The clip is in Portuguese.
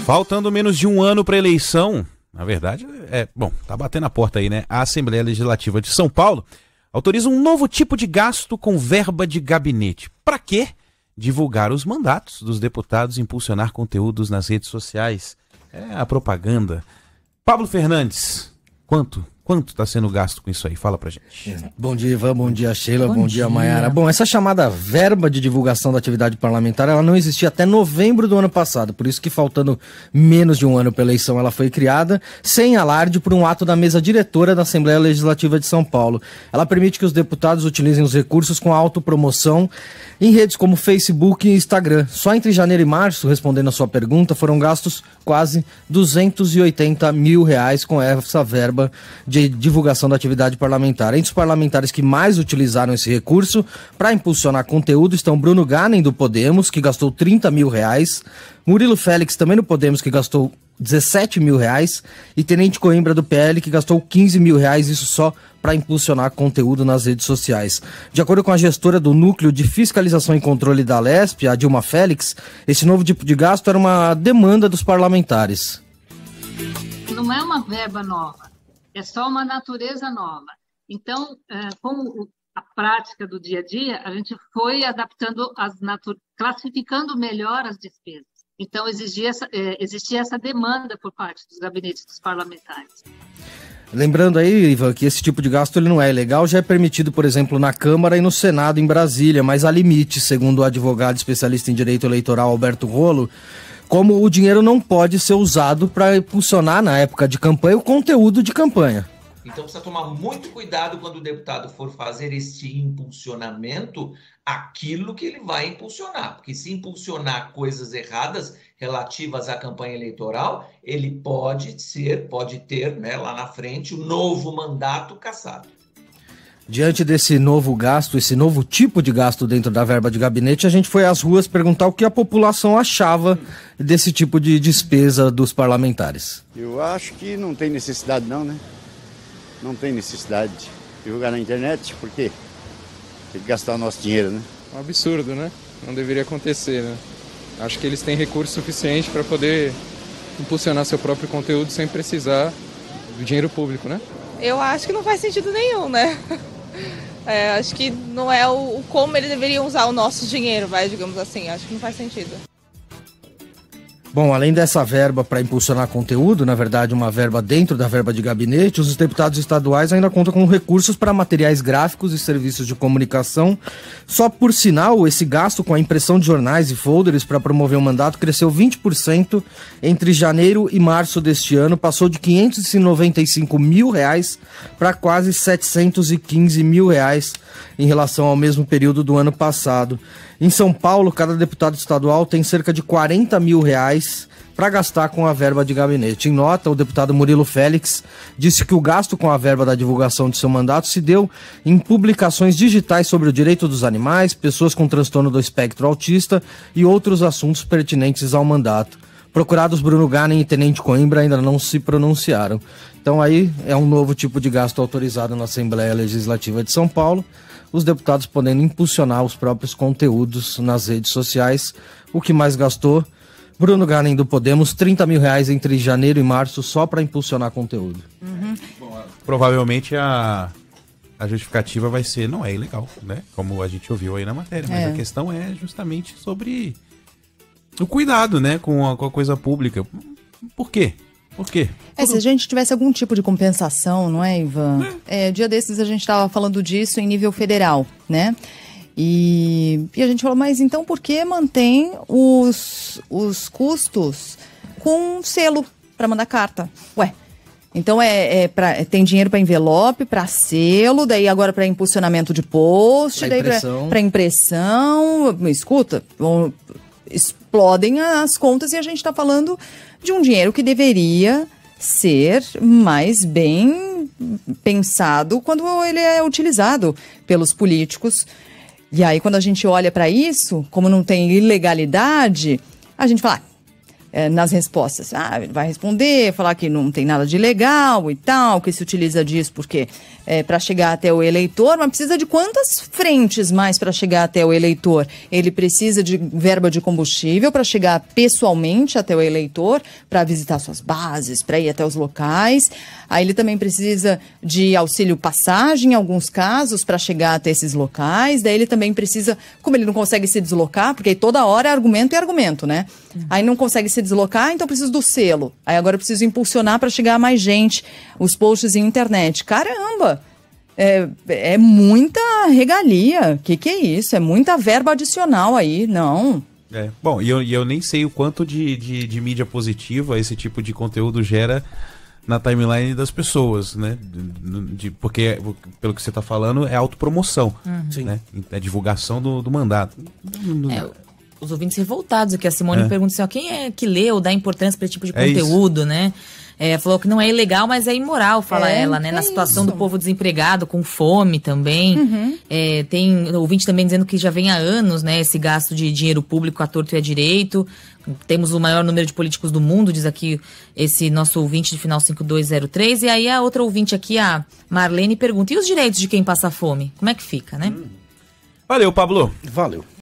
Faltando menos de um ano para a eleição, na verdade, tá batendo a porta aí, né? A Assembleia Legislativa de São Paulo autoriza um novo tipo de gasto com verba de gabinete. Para quê? Divulgar os mandatos dos deputados e impulsionar conteúdos nas redes sociais. É a propaganda. Pablo Fernandes, quanto está sendo gasto com isso aí? Fala pra gente. Bom dia, Ivan. Bom dia, Sheila. Bom dia, Mayara. Bom, essa chamada verba de divulgação da atividade parlamentar, ela não existia até novembro do ano passado. Por isso que, faltando menos de um ano para a eleição, ela foi criada, sem alarde, por um ato da mesa diretora da Assembleia Legislativa de São Paulo. Ela permite que os deputados utilizem os recursos com autopromoção em redes como Facebook e Instagram. Só entre janeiro e março, respondendo a sua pergunta, foram gastos quase R$280 mil com essa verba de divulgação da atividade parlamentar. Entre os parlamentares que mais utilizaram esse recurso para impulsionar conteúdo estão Bruno Ganem, do Podemos, que gastou R$30 mil, Murilo Félix, também do Podemos, que gastou R$17 mil, e Tenente Coimbra, do PL, que gastou R$15 mil, isso só para impulsionar conteúdo nas redes sociais. De acordo com a gestora do Núcleo de Fiscalização e Controle da Alesp, a Dilma Félix, esse novo tipo de gasto era uma demanda dos parlamentares. Não é uma verba nova, é só uma natureza nova. Então, com a prática do dia a dia, a gente foi adaptando, classificando melhor as despesas. Então, existia essa demanda por parte dos gabinetes dos parlamentares. Lembrando aí, Ivan, que esse tipo de gasto ele não é ilegal, já é permitido, por exemplo, na Câmara e no Senado em Brasília, mas há limite, segundo o advogado especialista em direito eleitoral Alberto Rolo, como o dinheiro não pode ser usado para impulsionar, na época de campanha, o conteúdo de campanha. Então precisa tomar muito cuidado quando o deputado for fazer este impulsionamento, aquilo que ele vai impulsionar. Porque se impulsionar coisas erradas relativas à campanha eleitoral, ele pode ter, né, lá na frente, um novo mandato cassado. Diante desse novo gasto, esse novo tipo de gasto dentro da verba de gabinete, a gente foi às ruas perguntar o que a população achava desse tipo de despesa dos parlamentares. Eu acho que não tem necessidade não, né? Não tem necessidade de divulgar na internet, porque tem que gastar o nosso dinheiro, né? Um absurdo, né? Não deveria acontecer, né? Acho que eles têm recurso suficiente para poder impulsionar seu próprio conteúdo sem precisar do dinheiro público, né? Eu acho que não faz sentido nenhum, né? Acho que não é o como eles deveriam usar o nosso dinheiro, digamos assim. Acho que não faz sentido. Bom, além dessa verba para impulsionar conteúdo, na verdade uma verba dentro da verba de gabinete, os deputados estaduais ainda contam com recursos para materiais gráficos e serviços de comunicação. Só por sinal, esse gasto com a impressão de jornais e folders para promover o mandato cresceu 20% entre janeiro e março deste ano, passou de R$595 mil para quase R$715 mil em relação ao mesmo período do ano passado. Em São Paulo, cada deputado estadual tem cerca de R$40 mil para gastar com a verba de gabinete. Em nota, o deputado Murilo Félix disse que o gasto com a verba da divulgação de seu mandato se deu em publicações digitais sobre o direito dos animais, pessoas com transtorno do espectro autista e outros assuntos pertinentes ao mandato. Procurados Bruno Ganem e Tenente Coimbra ainda não se pronunciaram. Então aí é um novo tipo de gasto autorizado na Assembleia Legislativa de São Paulo, os deputados podendo impulsionar os próprios conteúdos nas redes sociais. O que mais gastou? Bruno Ganem, do Podemos, R$30 mil entre janeiro e março só para impulsionar conteúdo. Bom, provavelmente a justificativa vai ser, não é ilegal, né? Como a gente ouviu aí na matéria, mas a questão é justamente sobre o cuidado, né, com a coisa pública. Por quê? Por quê? Se a gente tivesse algum tipo de compensação, não é, Ivan? Dia desses a gente estava falando disso em nível federal, né? E a gente falou, mas então por que mantém os custos com selo para mandar carta? Então tem dinheiro para envelope, para selo, daí agora para impulsionamento de post, para impressão. Escuta, explodem as contas e a gente está falando de um dinheiro que deveria ser mais bem pensado quando ele é utilizado pelos políticos. E aí, quando a gente olha para isso, como não tem ilegalidade, a gente fala, nas respostas. Ele vai responder, falar que não tem nada de ilegal e tal, que se utiliza disso porque para chegar até o eleitor, mas precisa de quantas frentes mais para chegar até o eleitor? Ele precisa de verba de combustível para chegar pessoalmente até o eleitor, para visitar suas bases, para ir até os locais. Aí ele também precisa de auxílio passagem, em alguns casos, para chegar até esses locais. Daí ele também precisa, como ele não consegue se deslocar, porque aí toda hora é argumento e argumento, né? Aí não consegue se deslocar, então preciso do selo. Aí agora eu preciso impulsionar para chegar a mais gente, os posts em internet. Caramba! É muita regalia. Que é isso? É muita verba adicional aí, não. Bom, e eu nem sei o quanto de mídia positiva esse tipo de conteúdo gera na timeline das pessoas, né? Porque, pelo que você está falando, é autopromoção, né? É divulgação do mandato. Os ouvintes revoltados aqui, a Simone pergunta assim, quem é que lê ou dá importância para esse tipo de conteúdo, né? Falou que não é ilegal, mas é imoral, fala ela, né? Na situação do povo desempregado, com fome também. Tem ouvinte também dizendo que já vem há anos, né? Esse gasto de dinheiro público à torto e à direito. Temos o maior número de políticos do mundo, diz aqui esse nosso ouvinte de final 5203. E aí a outra ouvinte aqui, a Marlene, pergunta, e os direitos de quem passa fome? Como é que fica, né? Valeu, Pablo. Valeu.